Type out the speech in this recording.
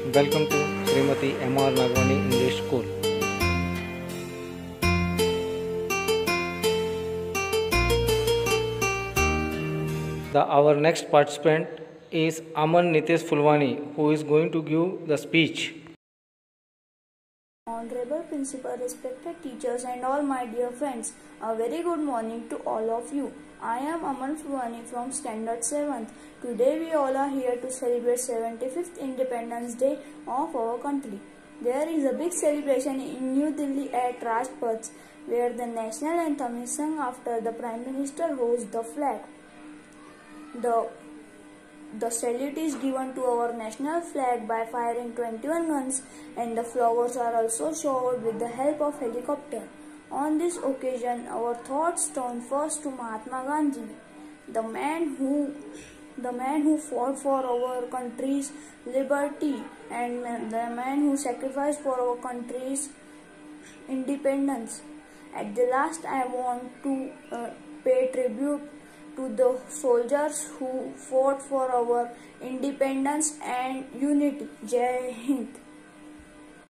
Welcome to Srimati M.R. Nagwani English School. Our next participant is Aman Nitesh Fulwani, who is going to give the speech. Honorable Principal, respected teachers and all my dear friends, a very good morning to all of you. I am Aman Fulwani from Standard 7th. Today we all are here to celebrate 75th Independence Day of our country. There is a big celebration in New Delhi at Rajpath where the national anthem is sung after the Prime Minister holds the flag. The salute is given to our national flag by firing 21 guns, and the flowers are also showered with the help of helicopter. On this occasion, our thoughts turn first to Mahatma Gandhi, the man who fought for our country's liberty and the man who sacrificed for our country's independence. At the last, I want to pay tribute to the soldiers who fought for our independence and unity. Jai Hind.